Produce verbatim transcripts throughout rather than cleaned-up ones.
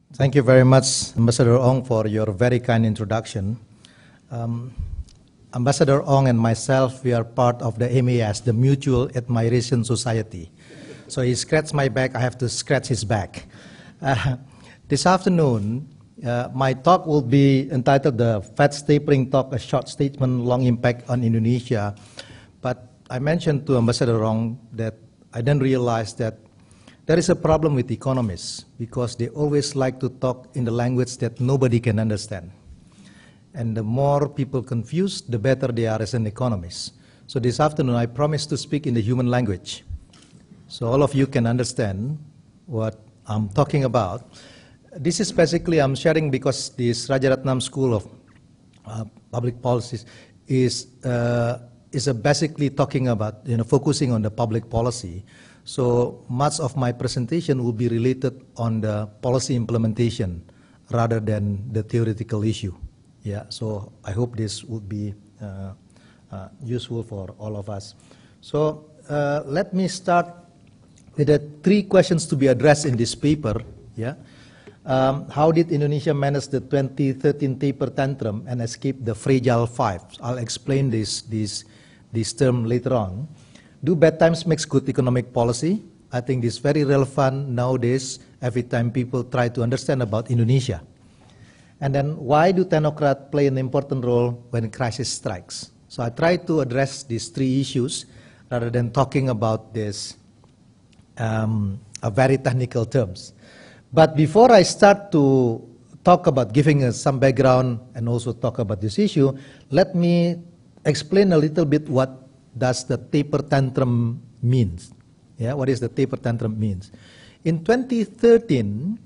Thank you very much, Ambassador Ong, for your very kind introduction. Um, Ambassador Ong and myself, we are part of the M A S, the Mutual Admiration Society. So he scratched my back, I have to scratch his back. Uh, this afternoon, uh, my talk will be entitled the Fed's Tapering Talk, a short statement, long impact on Indonesia. But I mentioned to Ambassador Ong that I didn't realize that there is a problem with economists because they always like to talk in the language that nobody can understand. And the more people confused, the better they are as an economist. So this afternoon, I promise to speak in the human language. So all of you can understand what I'm talking about. This is basically, I'm sharing because this Rajaratnam School of uh, Public Policies is, uh, is a basically talking about, you know, focusing on the public policy. So much of my presentation will be related on the policy implementation rather than the theoretical issue. Yeah, so I hope this would be uh, uh, useful for all of us. So uh, let me start with the three questions to be addressed in this paper. Yeah, um, how did Indonesia manage the twenty thirteen taper tantrum and escape the fragile five? I'll explain this this this term later on. Do bad times make good economic policy? I think this is very relevant nowadays every time people try to understand about Indonesia. And then why do technocrats play an important role when crisis strikes? So I try to address these three issues rather than talking about this um, a very technical terms. But before I start to talk about giving us some background and also talk about this issue, let me explain a little bit what does the taper tantrum means. Yeah, what is the taper tantrum means? In twenty thirteen,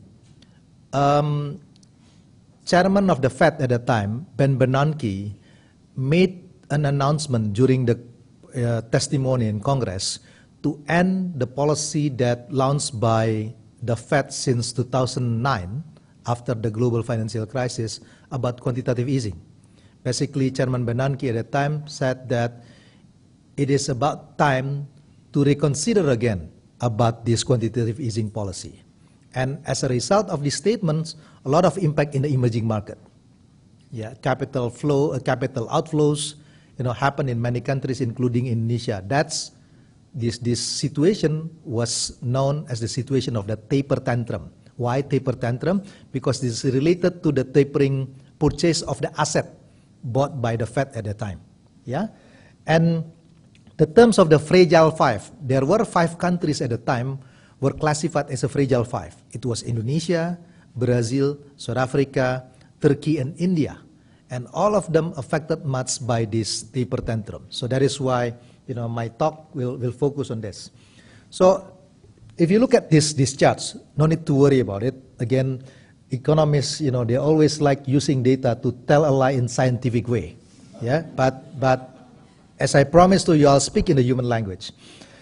um, chairman of the Fed at the time, Ben Bernanke, made an announcement during the uh, testimony in Congress to end the policy that launched by the Fed since two thousand nine, after the global financial crisis, about quantitative easing. Basically, Chairman Bernanke at the time said that it is about time to reconsider again about this quantitative easing policy. And as a result of these statements, a lot of impact in the emerging market. Yeah, capital flow, uh, capital outflows, you know, happen in many countries, including Indonesia. That's this this situation was known as the situation of the taper tantrum. Why taper tantrum? Because this is related to the tapering purchase of the asset bought by the Fed at the time. Yeah, and the terms of the fragile five, there were five countries at the time were classified as a fragile five. It was Indonesia, Brazil, South Africa, Turkey, and India. And all of them affected much by this taper tantrum. So that is why, you know, my talk will, will focus on this. So if you look at this, these charts, no need to worry about it. Again, economists, you know, they always like using data to tell a lie in scientific way. Yeah, but, but as I promised to you, I'll speak in the human language.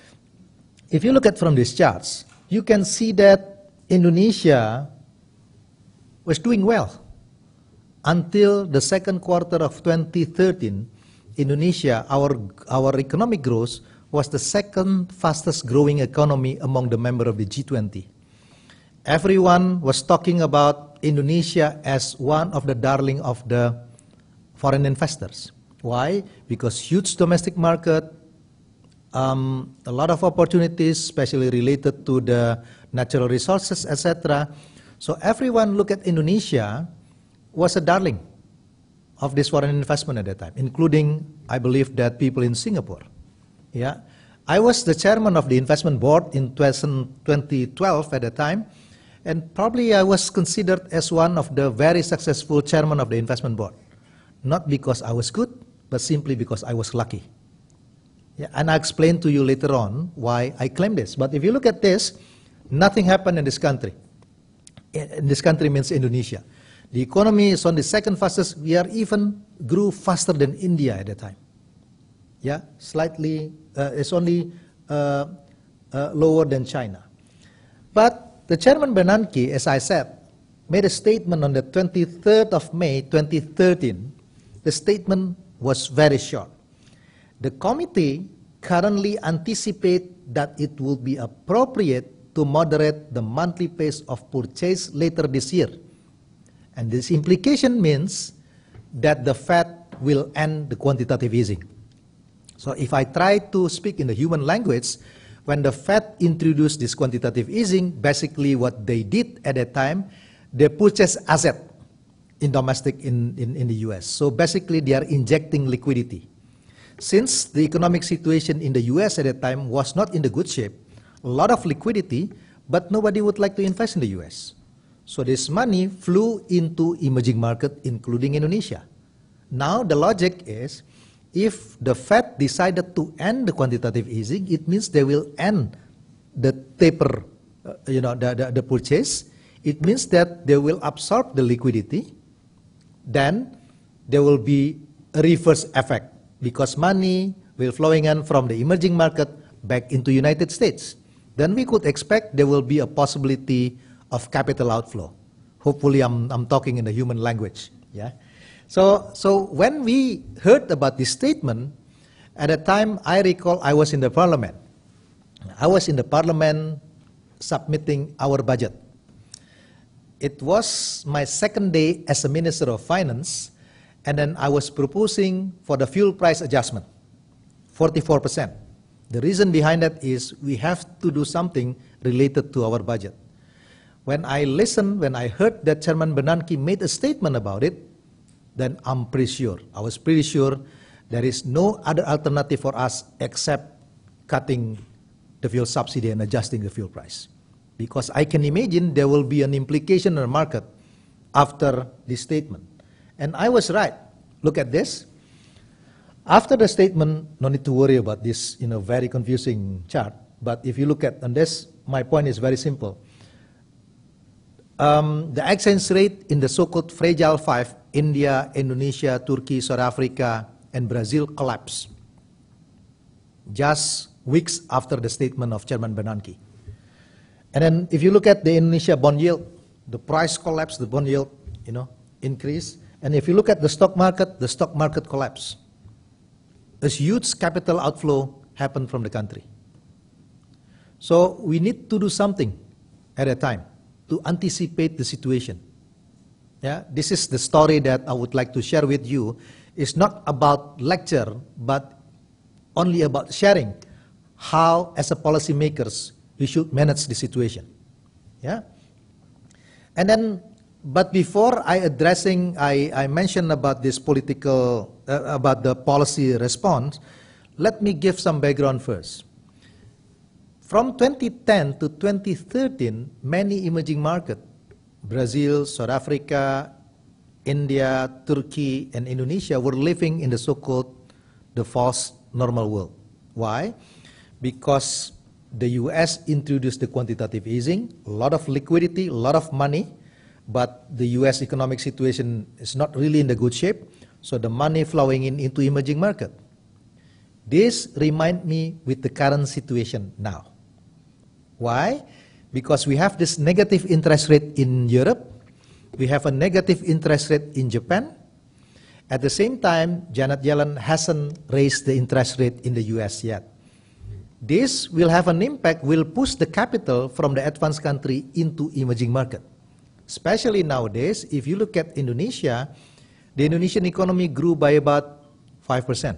If you look at from these charts, you can see that Indonesia was doing well. Until the second quarter of twenty thirteen, Indonesia, our, our economic growth was the second fastest growing economy among the members of the G twenty. Everyone was talking about Indonesia as one of the darling of the foreign investors. Why? Because huge domestic market, um, a lot of opportunities, especially related to the natural resources, et cetera. So everyone look at Indonesia was a darling of this foreign investment at that time, including, I believe, that people in Singapore. Yeah, I was the chairman of the investment board in twenty twelve at the time, and probably I was considered as one of the very successful chairman of the investment board. Not because I was good, but simply because I was lucky. Yeah, and I'll explain to you later on why I claim this. But if you look at this, nothing happened in this country. In this country means Indonesia. The economy is on the second fastest. We are even grew faster than India at the time. Yeah, slightly, uh, it's only uh, uh, lower than China. But the Chairman Bernanke, as I said, made a statement on the twenty-third of May twenty thirteen. The statement was very short. The committee currently anticipates that it will be appropriate to moderate the monthly pace of purchase later this year. And this implication means that the Fed will end the quantitative easing. So if I try to speak in the human language, when the Fed introduced this quantitative easing, basically what they did at that time, they purchased asset in domestic in, in, in the U S. So basically they are injecting liquidity. Since the economic situation in the U S at that time was not in the good shape, a lot of liquidity, but nobody would like to invest in the U S. So this money flew into emerging market, including Indonesia. Now the logic is, if the Fed decided to end the quantitative easing, it means they will end the taper, uh, you know, the, the, the purchase. It means that they will absorb the liquidity. Then there will be a reverse effect because money will flowing in from the emerging market back into United States. Then we could expect there will be a possibility of capital outflow. Hopefully I'm, I'm talking in the human language. Yeah. So, so when we heard about this statement, at the time I recall I was in the parliament. I was in the parliament submitting our budget. It was my second day as a Minister of Finance, and then I was proposing for the fuel price adjustment, forty-four percent. The reason behind that is we have to do something related to our budget. When I listened, when I heard that Chairman Bernanke made a statement about it, then I'm pretty sure, I was pretty sure there is no other alternative for us except cutting the fuel subsidy and adjusting the fuel price. Because I can imagine there will be an implication in the market after this statement. And I was right. Look at this. After the statement, no need to worry about this, you know, very confusing chart. But if you look at on this, my point is very simple. Um, the exchange rate in the so-called fragile five, India, Indonesia, Turkey, South Africa, and Brazil collapsed just weeks after the statement of Chairman Bernanke. And then if you look at the Indonesia bond yield, the price collapsed, the bond yield, you know, increased. And if you look at the stock market, the stock market collapsed. A huge capital outflow happened from the country. So we need to do something at a time to anticipate the situation. Yeah, this is the story that I would like to share with you. It's not about lecture, but only about sharing how, as a policymakers, we should manage the situation. Yeah, and then, but before I addressing, I, I mentioned about this political, uh, about the policy response. Let me give some background first. From twenty ten to twenty thirteen, many emerging markets, Brazil, South Africa, India, Turkey, and Indonesia were living in the so-called the false normal world. Why? Because the U S introduced the quantitative easing, a lot of liquidity, a lot of money, but the U S economic situation is not really in the good shape, so the money flowing in into emerging market. This reminds me with the current situation now. Why? Because we have this negative interest rate in Europe, we have a negative interest rate in Japan. At the same time, Janet Yellen hasn't raised the interest rate in the U S yet. This will have an impact, will push the capital from the advanced country into emerging market. Especially nowadays, if you look at Indonesia, the Indonesian economy grew by about five percent.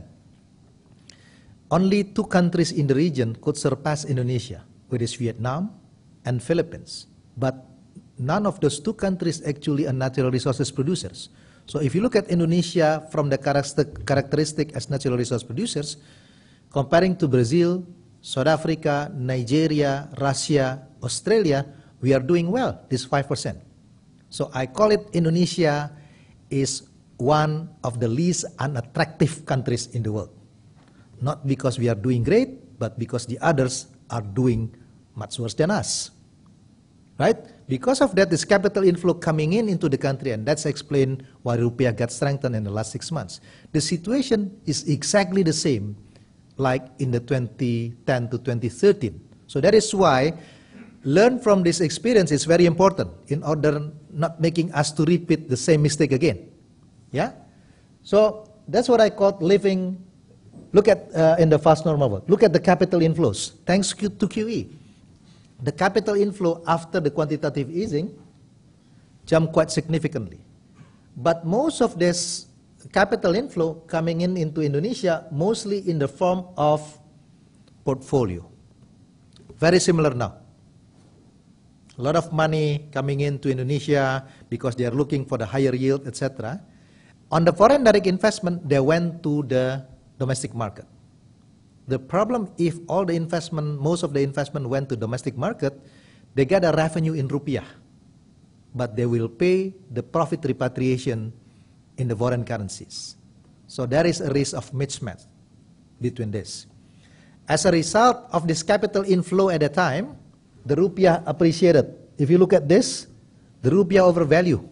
Only two countries in the region could surpass Indonesia, which is Vietnam and Philippines. But none of those two countries actually are natural resources producers. So if you look at Indonesia from the characteristic as natural resource producers, comparing to Brazil, South Africa, Nigeria, Russia, Australia, we are doing well, this five percent. So I call it Indonesia is one of the least unattractive countries in the world. Not because we are doing great, but because the others are doing much worse than us. Right? Because of that, this capital inflow coming in into the country, and that's explained why rupiah got strengthened in the last six months. The situation is exactly the same like in the twenty ten to twenty thirteen. So that is why learn from this experience is very important in order not making us to repeat the same mistake again. Yeah? So that's what I call living, look at uh, in the fast normal world. Look at the capital inflows, thanks to Q E. the capital inflow after the quantitative easing jumped quite significantly. But most of this capital inflow coming in into Indonesia, mostly in the form of portfolio. Very similar now. A lot of money coming into Indonesia because they are looking for the higher yield, et cetera. On the foreign direct investment, they went to the domestic market. The problem, if all the investment, most of the investment went to domestic market, they get a revenue in rupiah, but they will pay the profit repatriation in the foreign currencies. So there is a risk of mismatch between this. As a result of this capital inflow at the time, the rupiah appreciated. If you look at this, the rupiah overvalue.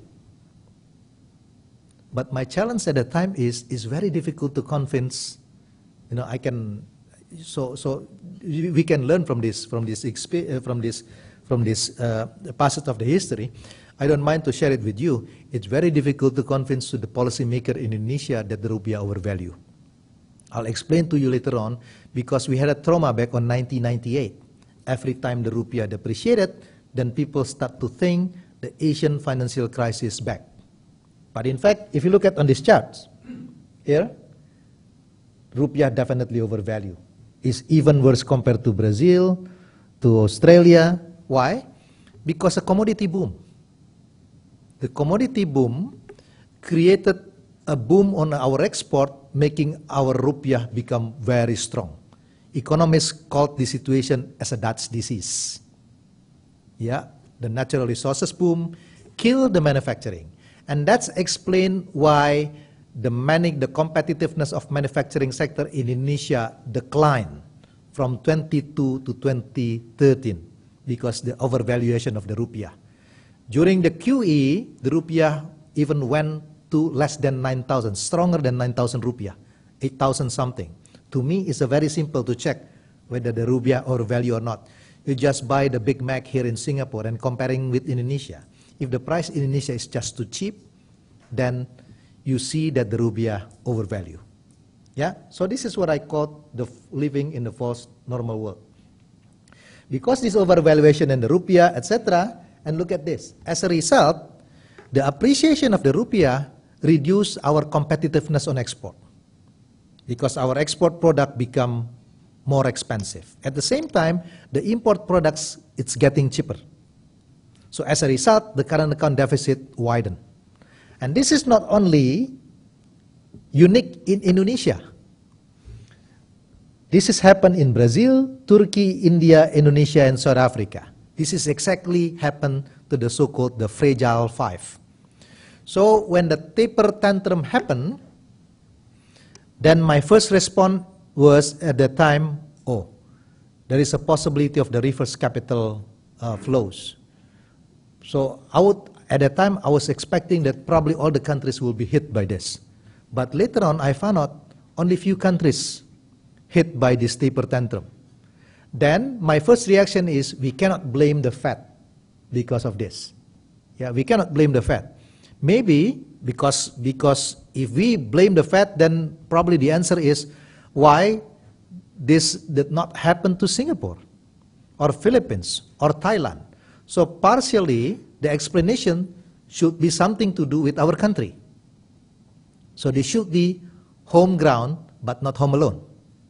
But my challenge at the time is, is very difficult to convince, you know, I can, so, so we can learn from this, from this, from this, from this uh, passage of the history. I don't mind to share it with you. It's very difficult to convince to the policymaker in Indonesia that the rupiah overvalue. I'll explain to you later on, because we had a trauma back on nineteen ninety-eight. Every time the rupiah depreciated, then people start to think the Asian financial crisis back. But in fact, if you look at on these charts, here, rupiah definitely overvalue. It's even worse compared to Brazil, to Australia. Why? Because a commodity boom. The commodity boom created a boom on our export, making our rupiah become very strong. Economists called this situation as a Dutch disease. Yeah, the natural resources boom killed the manufacturing. And that's explained why the, mani the competitiveness of manufacturing sector in Indonesia declined from twenty-two to twenty thirteen because the overvaluation of the rupiah. During the Q E, the rupiah even went to less than nine thousand, stronger than nine thousand rupiah, eight thousand something. To me, it's a very simple to check whether the rupiah overvalue or not. You just buy the Big Mac here in Singapore and comparing with Indonesia. If the price in Indonesia is just too cheap, then you see that the rupiah overvalue. Yeah, so this is what I call the living in the false normal world. Because this overvaluation in the rupiah, et cetera, and look at this. As a result, the appreciation of the rupiah reduced our competitiveness on export, because our export product become more expensive. At the same time, the import products, it's getting cheaper. So as a result, the current account deficit widened. And this is not only unique in Indonesia. This has happened in Brazil, Turkey, India, Indonesia, and South Africa. This is exactly happened to the so-called the fragile five. So when the taper tantrum happened, then my first response was at the time, oh, there is a possibility of the reverse capital uh, flows. So I would, at that time, I was expecting that probably all the countries will be hit by this. But later on, I found out only few countries hit by this taper tantrum. Then my first reaction is we cannot blame the Fed because of this. Yeah, we cannot blame the Fed. Maybe because, because if we blame the Fed, then probably the answer is why this did not happen to Singapore or Philippines or Thailand. So partially, the explanation should be something to do with our country. So they should be home ground, but not home alone.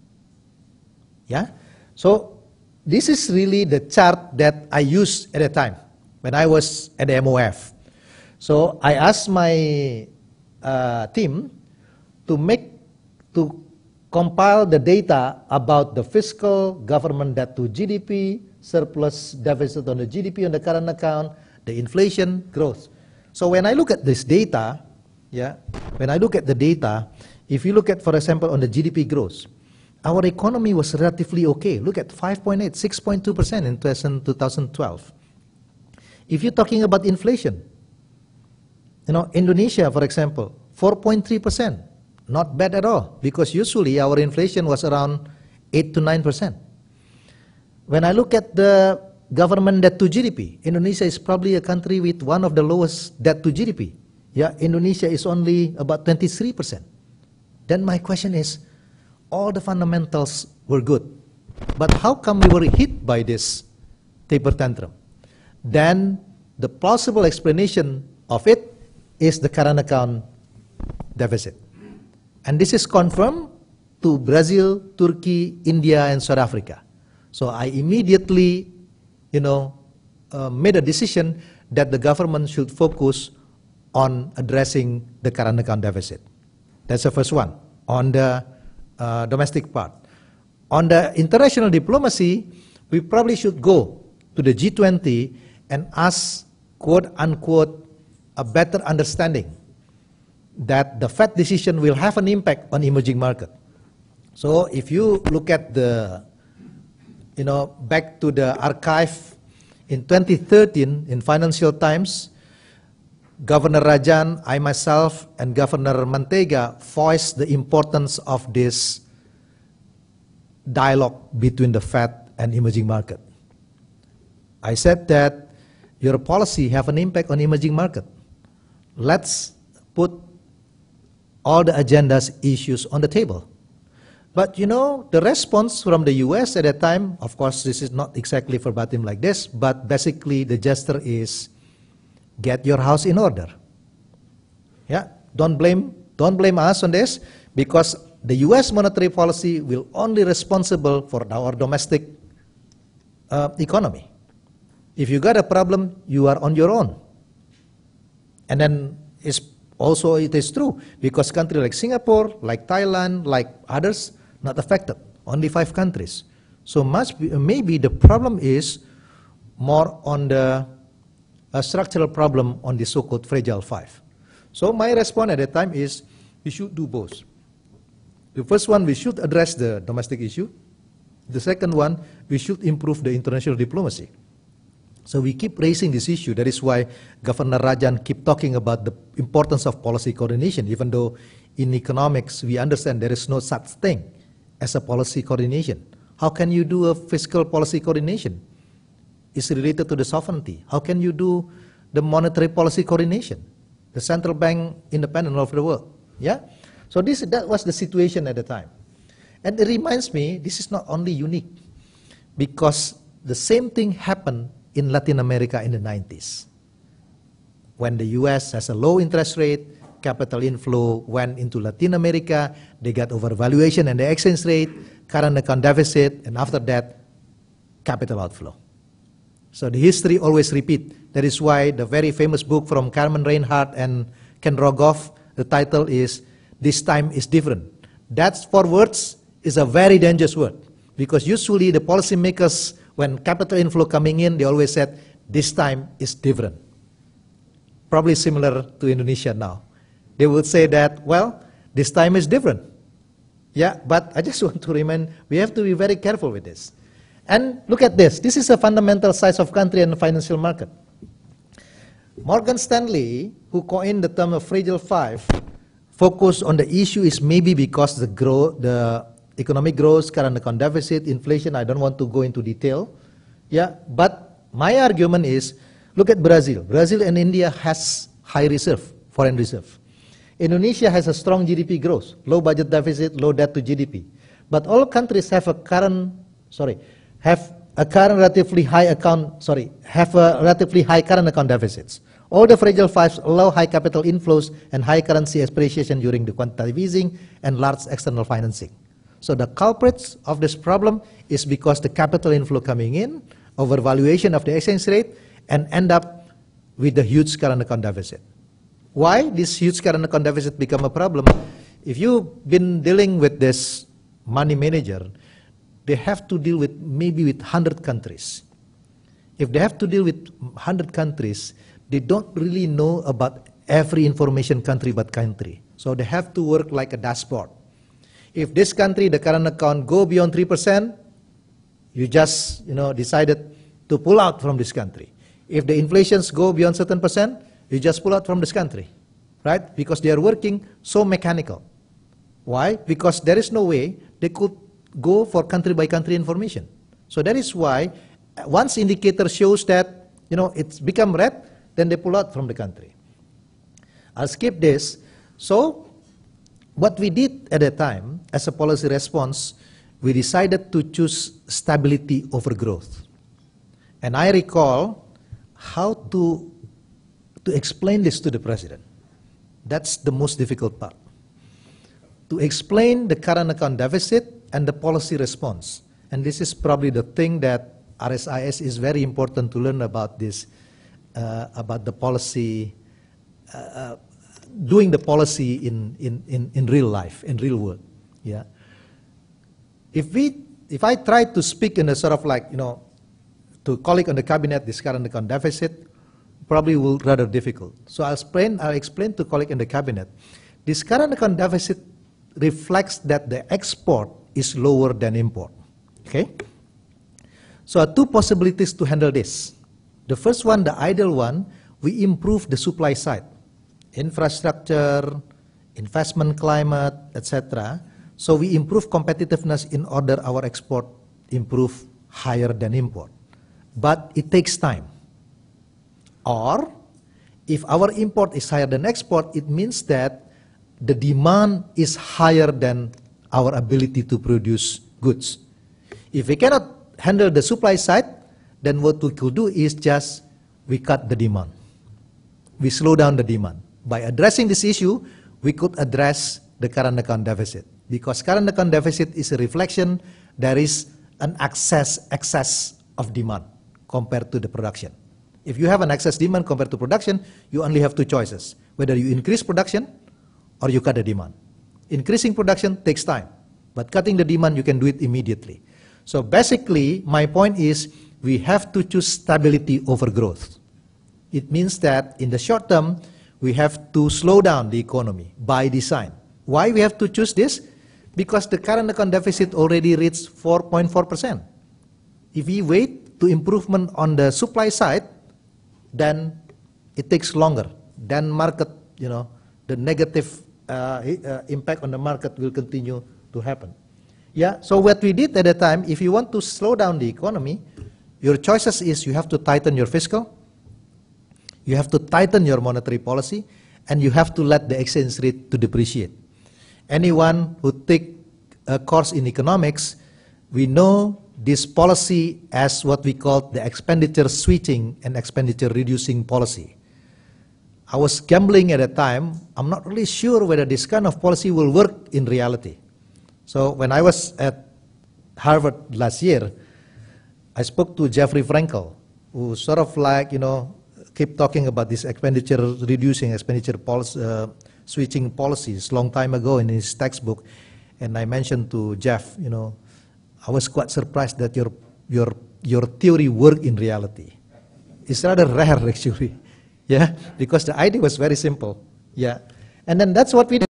Yeah? So this is really the chart that I used at the time when I was at the M O F. So I asked my uh, team to make, to compile the data about the fiscal, government debt to G D P, surplus deficit on the G D P on the current account, the inflation, growth. So when I look at this data, yeah, when I look at the data, if you look at, for example, on the G D P growth, our economy was relatively okay. Look at five point eight, six point two percent in two thousand twelve. If you're talking about inflation, you know, Indonesia, for example, four point three percent. Not bad at all, because usually our inflation was around eight to nine percent. When I look at the government debt to G D P, Indonesia is probably a country with one of the lowest debt to G D P. Yeah, Indonesia is only about twenty-three percent. Then my question is, all the fundamentals were good, but how come we were hit by this taper tantrum, then the plausible explanation of it is the current account deficit. And this is confirmed to Brazil, Turkey, India, and South Africa. So I immediately, you know, uh, made a decision that the government should focus on addressing the current account deficit. That's the first one, on the uh, domestic part. On the international diplomacy, we probably should go to the G twenty and ask, quote unquote, a better understanding that the Fed decision will have an impact on emerging market. So if you look at the, you know, back to the archive in twenty thirteen in Financial Times, Governor Rajan, I myself, and Governor Mantega voiced the importance of this dialogue between the Fed and emerging market. I said that your policy have an impact on emerging market. Let's put all the agendas issues on the table. But you know, the response from the U S at that time, of course this is not exactly verbatim like this, but basically the gesture is, get your house in order. Yeah, don't blame, don't blame us on this, because the U S monetary policy will only responsible for our domestic uh, economy. If you got a problem, you are on your own. And then it's also it is true, because countries like Singapore, like Thailand, like others, not affected. Only five countries. So much be, maybe the problem is more on the a structural problem on the so-called fragile five. So my response at that time is, we should do both. The first one, we should address the domestic issue. The second one, we should improve the international diplomacy. So we keep raising this issue. That is why Governor Rajan keep talking about the importance of policy coordination, even though in economics we understand there is no such thing as a policy coordination. How can you do a fiscal policy coordination? It's related to the sovereignty. How can you do the monetary policy coordination? The central bank independent of the world. Yeah? So this, that was the situation at the time. And it reminds me, this is not only unique, because the same thing happened in Latin America in the nineties. When the U S has a low interest rate, capital inflow went into Latin America, they got overvaluation and the exchange rate, current account deficit, and after that, capital outflow. So the history always repeat. That is why the very famous book from Carmen Reinhardt and Ken Rogoff, the title is, This Time is Different. That four words is a very dangerous word, because usually the policymakers, when capital inflow coming in, they always said, this time is different. Probably similar to Indonesia now. They would say that, well, this time is different. Yeah, but I just want to remind, we have to be very careful with this. And look at this. This is a fundamental size of country and financial market. Morgan Stanley, who coined the term of fragile five, focused on the issue is maybe because the growth, the economic growth, current account deficit, inflation. I don't want to go into detail. Yeah, but my argument is, look at Brazil. Brazil and India has high reserve, foreign reserve. Indonesia has a strong G D P growth, low budget deficit, low debt to G D P. But all countries have a current, sorry, have a current relatively high account, sorry, have a relatively high current account deficits. All the fragile fives allow high capital inflows and high currency appreciation during the quantitative easing and large external financing. So the culprits of this problem is because the capital inflow coming in, overvaluation of the exchange rate, and end up with the huge current account deficit. Why this huge current account deficit become a problem? If you've been dealing with this money manager, they have to deal with maybe with one hundred countries. If they have to deal with one hundred countries, they don't really know about every information country but country. So they have to work like a dashboard. If this country, the current account go beyond three percent, you just you know, decided to pull out from this country. If the inflations go beyond certain percent, you just pull out from this country, right? Because they are working so mechanical. Why? Because there is no way they could go for country by country information. So that is why once indicator shows that you know it's become red, then they pull out from the country. I'll skip this. So what we did at that time as a policy response, we decided to choose stability over growth. And I recall how to, to explain this to the president. That's the most difficult part. To explain the current account deficit and the policy response. And this is probably the thing that R S I S is very important to learn about this, uh, about the policy, uh, uh, doing the policy in, in, in, in real life, in real world. Yeah. If we, if I try to speak in a sort of like, you know, to colleague on the cabinet, this current account deficit, probably will rather difficult. So I'll explain, I'll explain to colleague in the cabinet, this current account deficit reflects that the export is lower than import. Okay? So two possibilities to handle this. The first one, the ideal one, we improve the supply side, infrastructure, investment climate, et cetera. So we improve competitiveness in order our export improve higher than import. But it takes time. Or, if our import is higher than export, it means that the demand is higher than our ability to produce goods. If we cannot handle the supply side, then what we could do is just we cut the demand. We slow down the demand. By addressing this issue, we could address the current account deficit. Because current account deficit is a reflection, there is an excess, excess of demand compared to the production. If you have an excess demand compared to production, you only have two choices. Whether you increase production or you cut the demand. Increasing production takes time, but cutting the demand, you can do it immediately. So basically, my point is, we have to choose stability over growth. It means that in the short term, we have to slow down the economy by design. Why we have to choose this? Because the current account deficit already reached four point four percent. If we wait to improvement on the supply side, then it takes longer. Then market, you know, the negative uh, uh, impact on the market will continue to happen. Yeah, so what we did at the time, if you want to slow down the economy, your choices is you have to tighten your fiscal, you have to tighten your monetary policy, and you have to let the exchange rate to depreciate. Anyone who take a course in economics, we know this policy as what we call the expenditure switching and expenditure reducing policy. I was gambling at the time. I'm not really sure whether this kind of policy will work in reality. So when I was at Harvard last year, I spoke to Jeffrey Frankel, who sort of like, you know, keep talking about this expenditure reducing, expenditure policy, uh, switching policies long time ago in his textbook. And I mentioned to Jeff, you know, I was quite surprised that your, your, your theory worked in reality. It's rather rare, actually. Yeah, because the idea was very simple. Yeah, and then that's what we did.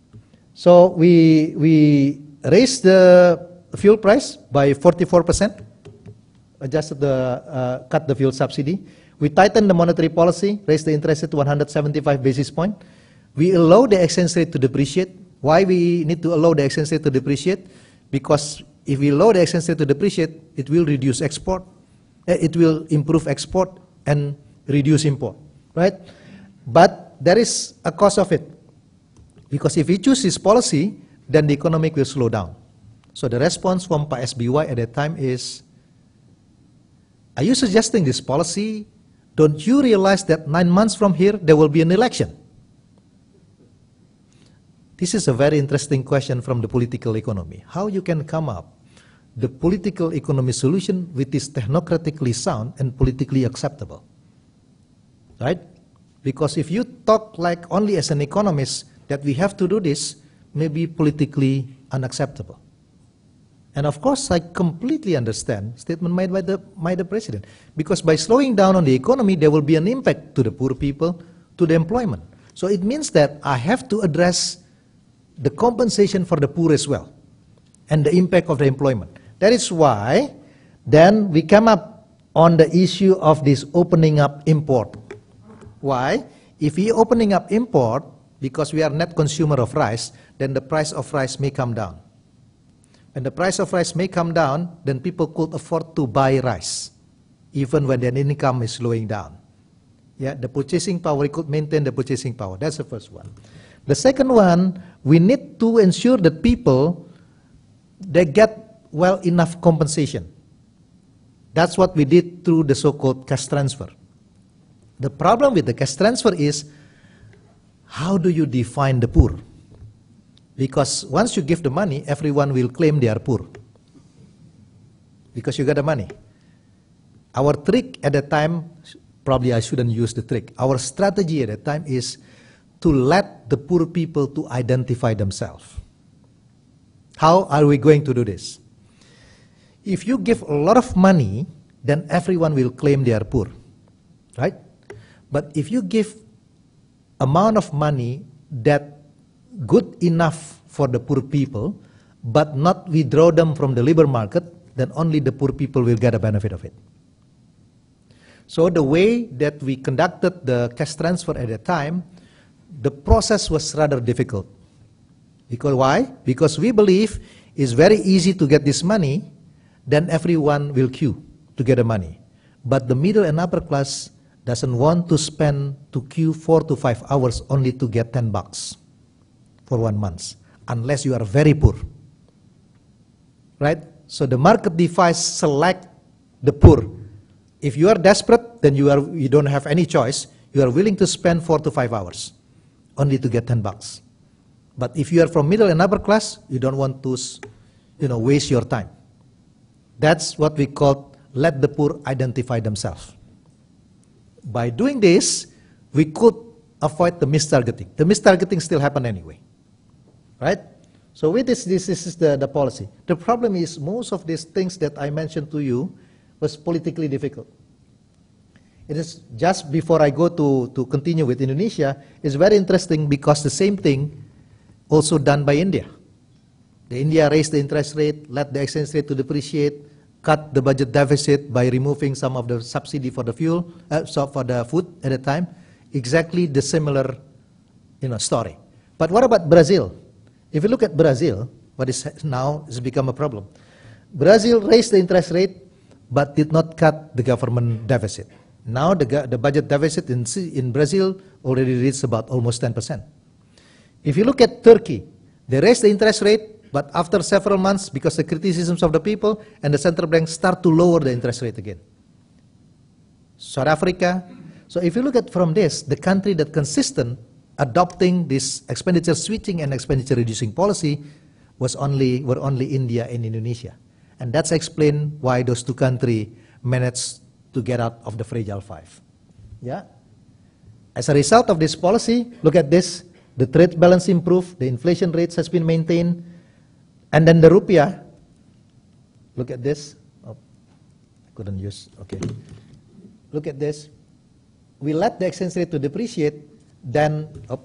So we, we raised the fuel price by forty-four percent, adjusted the, uh, cut the fuel subsidy. We tightened the monetary policy, raised the interest rate to one hundred seventy-five basis points. We allow the exchange rate to depreciate. Why we need to allow the exchange rate to depreciate? Because if we allow the exchange rate to depreciate, it will reduce export, it will improve export and reduce import, right? But there is a cost of it. Because if we choose this policy, then the economy will slow down. So the response from Pak S B Y at that time is, are you suggesting this policy? Don't you realize that nine months from here, there will be an election? This is a very interesting question from the political economy. How you can come up the political economy solution which is technocratically sound and politically acceptable, right? Because if you talk like only as an economist that we have to do this, may be politically unacceptable. And of course, I completely understand statement made by the, by the president. Because by slowing down on the economy, there will be an impact to the poor people, to the employment. So it means that I have to address the compensation for the poor as well, and the impact of the employment. That is why then we come up on the issue of this opening up import. Why? If we opening up import, because we are net consumer of rice, then the price of rice may come down. When the price of rice may come down, then people could afford to buy rice, even when their income is slowing down. Yeah, the purchasing power, we could maintain the purchasing power. That's the first one. The second one, we need to ensure that people, they get well enough compensation. That's what we did through the so-called cash transfer. The problem with the cash transfer is, how do you define the poor? Because once you give the money, everyone will claim they are poor. Because you got the money. Our trick at the time, probably I shouldn't use the trick. Our strategy at the time is to let the poor people to identify themselves. How are we going to do this? If you give a lot of money, then everyone will claim they are poor, right? But if you give amount of money that good enough for the poor people, but not withdraw them from the labor market, then only the poor people will get a benefit of it. So the way that we conducted the cash transfer at the time, the process was rather difficult. Because why? Because we believe it's very easy to get this money, then everyone will queue to get the money. But the middle and upper class doesn't want to spend to queue four to five hours only to get ten bucks for one month, unless you are very poor, right? So the market device select the poor. If you are desperate, then you are you don't have any choice. You are willing to spend four to five hours only to get ten bucks. But if you are from middle and upper class, you don't want to, you know, waste your time. That's what we call let the poor identify themselves. By doing this, we could avoid the mistargeting. The mistargeting still happen anyway, right? So with this, this, this is the, the policy. The problem is most of these things that I mentioned to you was politically difficult. It is just before I go to, to continue with Indonesia, it's very interesting because the same thing also done by India. The India raised the interest rate, let the exchange rate to depreciate, cut the budget deficit by removing some of the subsidy for the fuel, uh, so for the food at the time. Exactly the similar, you know, story. But what about Brazil? If you look at Brazil, what is now has become a problem. Brazil raised the interest rate, but did not cut the government deficit. Now the, the budget deficit in, in Brazil already reached about almost ten percent. If you look at Turkey, they raised the interest rate, but after several months, because the criticisms of the people, and the central bank start to lower the interest rate again. South Africa. So if you look at from this, the country that consistent adopting this expenditure switching and expenditure reducing policy was only, were only India and Indonesia. And that's explained why those two countries managed to get out of the fragile five. Yeah? As a result of this policy, look at this, the trade balance improved, the inflation rates has been maintained, and then the rupiah, look at this, oh, I couldn't use, okay. Look at this, we let the exchange rate to depreciate, then, oh,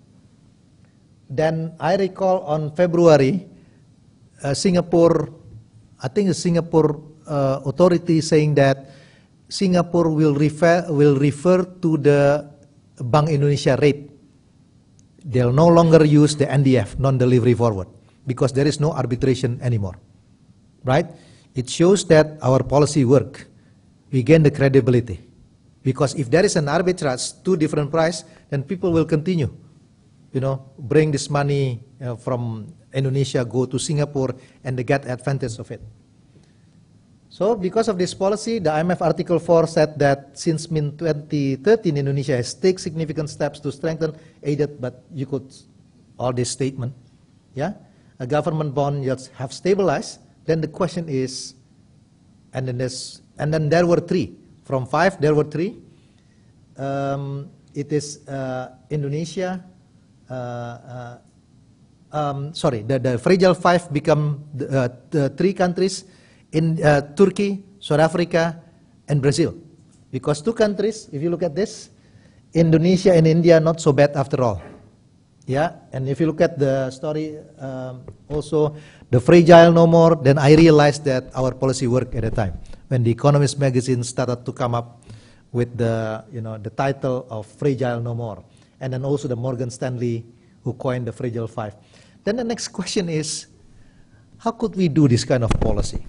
then I recall on February, uh, Singapore, I think the Singapore uh, authority saying that Singapore will refer, will refer to the Bank Indonesia rate. They'll no longer use the N D F, non-delivery forward, because there is no arbitration anymore, right? It shows that our policy work. We gain the credibility. Because if there is an arbitrage, two different price, then people will continue, you know, bring this money uh, from Indonesia, go to Singapore, and they get advantage of it. So because of this policy, the I M F Article four said that since mid twenty thirteen, Indonesia has taken significant steps to strengthen aided, but you could, all this statement, yeah? A government bond yields have stabilized. Then the question is, and then, there's, and then there were three. From five, there were three. Um, it is uh, Indonesia, uh, uh, um, sorry, the, the fragile five become the, uh, the three countries, in uh, Turkey, South Africa, and Brazil. Because two countries, if you look at this, Indonesia and India, not so bad after all. Yeah, and if you look at the story, um, also the fragile no more, then I realized that our policy worked at the time. When the Economist magazine started to come up with the, you know, the title of Fragile No More, and then also the Morgan Stanley who coined the Fragile Five. Then the next question is, how could we do this kind of policy?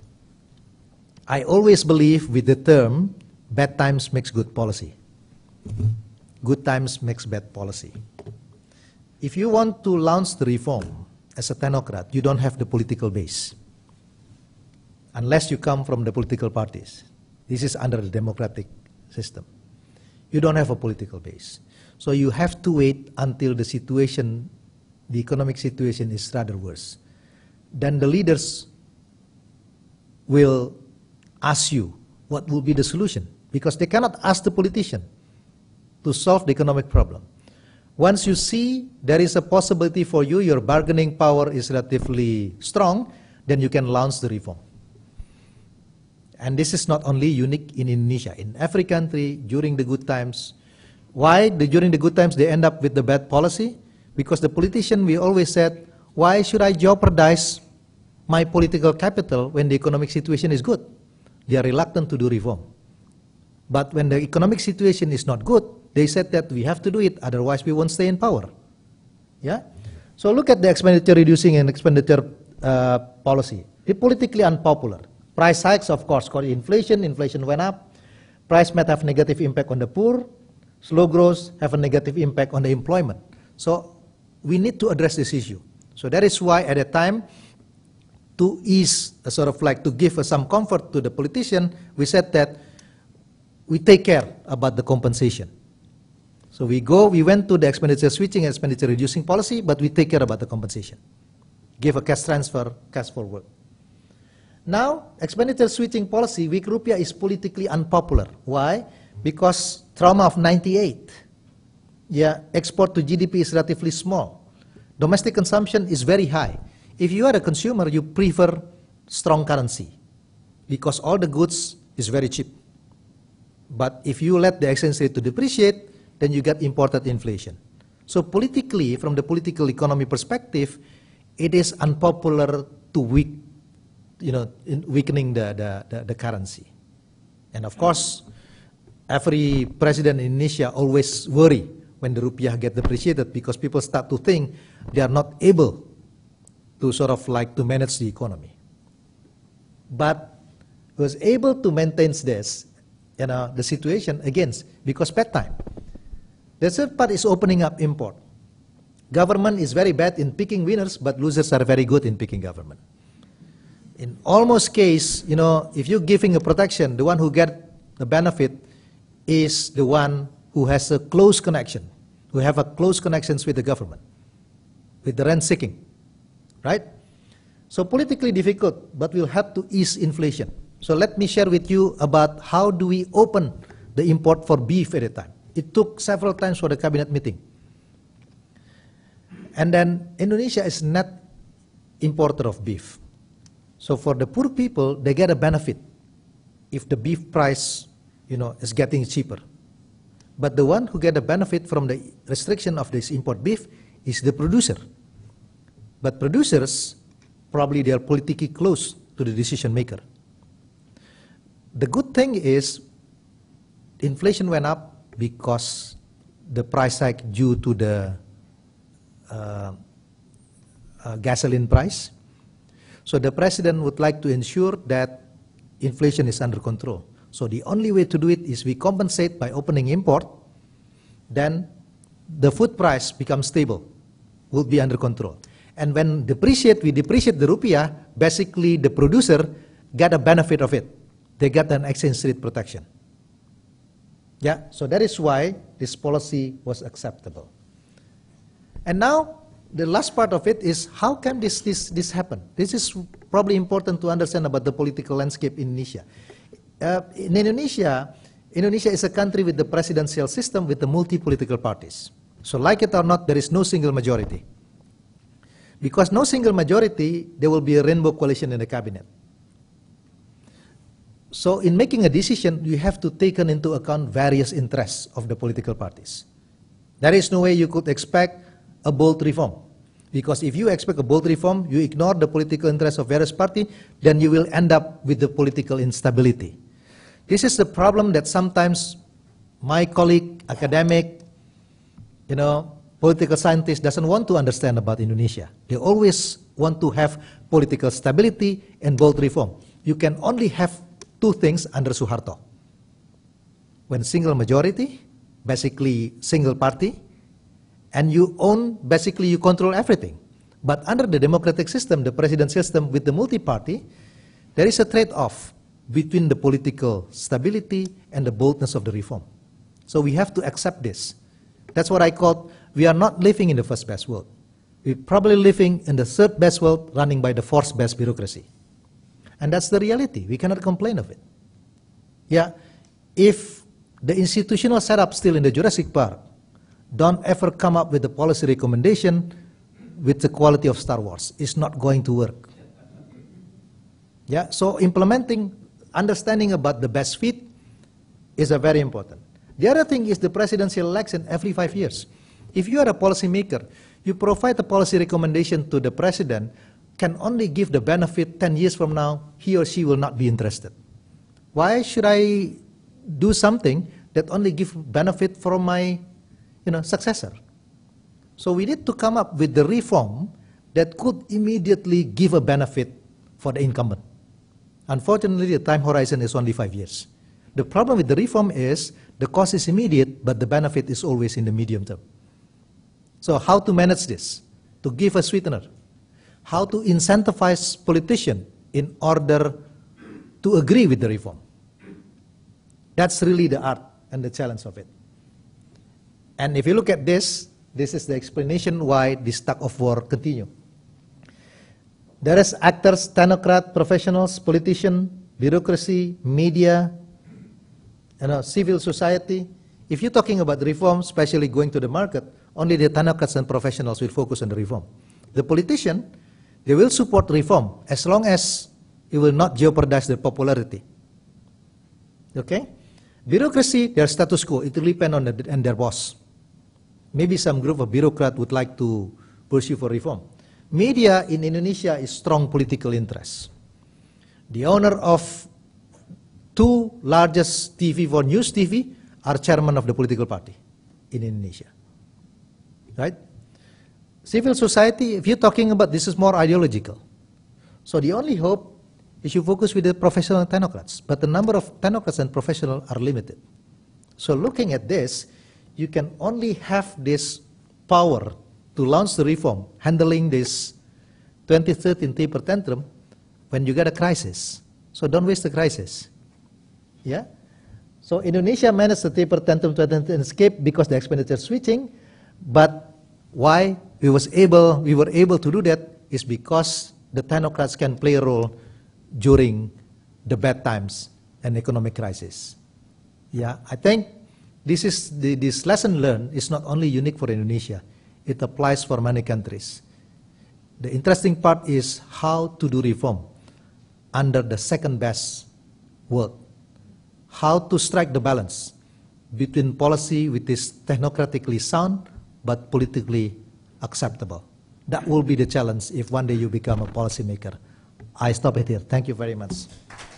I always believe with the term, bad times makes good policy. Good times makes bad policy. If you want to launch the reform as a technocrat, you don't have the political base. unless you come from the political parties. This is under the democratic system. You don't have a political base. So you have to wait until the situation, the economic situation is rather worse. Then the leaders will ask you what will be the solution, because they cannot ask the politician to solve the economic problem. Once you see there is a possibility for you, your bargaining power is relatively strong, then you can launch the reform. And this is not only unique in Indonesia. In every country, during the good times, why the, during the good times they end up with the bad policy? Because the politician, we always said, why should I jeopardize my political capital when the economic situation is good? They are reluctant to do reform. But when the economic situation is not good, they said that we have to do it, otherwise we won't stay in power. Yeah? So look at the expenditure reducing and expenditure uh, policy. It's politically unpopular. Price hikes, of course, cause inflation. Inflation went up. Price might have negative impact on the poor. Slow growth have a negative impact on the employment. So we need to address this issue. So that is why at a time, to ease, uh, sort of like to give uh, some comfort to the politician, we said that we take care about the compensation. So we go, we went to the expenditure switching and expenditure reducing policy, but we take care about the compensation. Give a cash transfer, cash forward. Now, expenditure switching policy, weak rupiah is politically unpopular. Why? Because trauma of ninety-eight. Yeah, export to G D P is relatively small. Domestic consumption is very high. If you are a consumer, you prefer strong currency because all the goods is very cheap. But if you let the exchange rate to depreciate, then you get imported inflation. So politically, from the political economy perspective, it is unpopular to weak, you know, in weakening the, the, the, the currency. And of course, every president in Indonesia always worry when the rupiah get depreciated because people start to think they are not able to sort of like to manage the economy. But was able to maintain this, you know, the situation against, because bad time. The third part is opening up import. Government is very bad in picking winners, but losers are very good in picking government. In almost case, you know, if you're giving a protection, the one who get the benefit is the one who has a close connection, who have a close connections with the government, with the rent seeking, right? So politically difficult, but we'll have to ease inflation. So let me share with you about how do we open the import for beef at a time. It took several times for the cabinet meeting. And then Indonesia is net importer of beef. So for the poor people, they get a benefit if the beef price, you know, is getting cheaper. But the one who get a benefit from the restriction of this import beef is the producer. But producers, probably they are politically close to the decision maker. The good thing is inflation went up because the price hike due to the uh, uh, gasoline price. So the president would like to ensure that inflation is under control. So the only way to do it is we compensate by opening import, then the food price becomes stable, will be under control. And when depreciate, we depreciate the rupiah, basically the producer get a benefit of it. They get an exchange rate protection. Yeah, so that is why this policy was acceptable. And now, the last part of it is how can this, this, this happen? This is probably important to understand about the political landscape in Indonesia. Uh, in Indonesia, Indonesia is a country with the presidential system with the multi-political parties. So like it or not, there is no single majority. Because no single majority, there will be a rainbow coalition in the cabinet. So in making a decision, you have to take into account various interests of the political parties. There is no way you could expect a bold reform. Because if you expect a bold reform, you ignore the political interests of various parties, then you will end up with the political instability. This is the problem that sometimes my colleague, academic, you know, political scientist doesn't want to understand about Indonesia. They always want to have political stability and bold reform. You can only have two things under Suharto. When single majority, basically single party, and you own, basically you control everything. But under the democratic system, the president system with the multi-party, there is a trade-off between the political stability and the boldness of the reform. So we have to accept this. That's what I call, we are not living in the first best world. We're probably living in the third best world running by the fourth best bureaucracy. And that's the reality. We cannot complain of it. Yeah, if the institutional setup still in the Jurassic Park don't ever come up with a policy recommendation with the quality of Star Wars, it's not going to work. Yeah, so implementing, understanding about the best fit is a very important. The other thing is the presidential election every five years. If you are a policymaker, you provide a policy recommendation to the president, can only give the benefit ten years from now, he or she will not be interested. Why should I do something that only give benefit from my you know, successor? So we need to come up with the reform that could immediately give a benefit for the incumbent. Unfortunately, the time horizon is only five years. The problem with the reform is the cost is immediate, but the benefit is always in the medium term. So how to manage this? To give a sweetener. How to incentivize politicians in order to agree with the reform. That's really the art and the challenge of it. And if you look at this, this is the explanation why this tug of war continue. There is actors, technocrats, professionals, politicians, bureaucracy, media, you know, civil society. If you're talking about reform, especially going to the market, only the technocrats and professionals will focus on the reform. The politician, they will support reform as long as it will not jeopardize their popularity. Okay? Bureaucracy, their status quo, it will depend on, the, on their boss. Maybe some group of bureaucrats would like to pursue for reform. Media in Indonesia is strong political interest. The owner of two largest T V for news T V are chairman of the political party in Indonesia. Right? Civil society, if you're talking about this is more ideological. So the only hope is you focus with the professional technocrats, but the number of technocrats and professionals are limited. So looking at this, you can only have this power to launch the reform, handling this twenty thirteen taper tantrum when you get a crisis. So don't waste the crisis. Yeah? So Indonesia managed the taper tantrum to escape because the expenditure switching, but why we was able we were able to do that is because the technocrats can play a role during the bad times and economic crisis. Yeah, I think this is the, this lesson learned is not only unique for Indonesia, it applies for many countries. The interesting part is how to do reform under the second best world. How to strike the balance between policy which is technocratically sound but politically acceptable. That will be the challenge if one day you become a policymaker. I stop it here. Thank you very much.